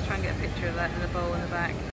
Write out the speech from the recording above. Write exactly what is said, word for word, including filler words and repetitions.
try and get a picture of that in the bowl in the back.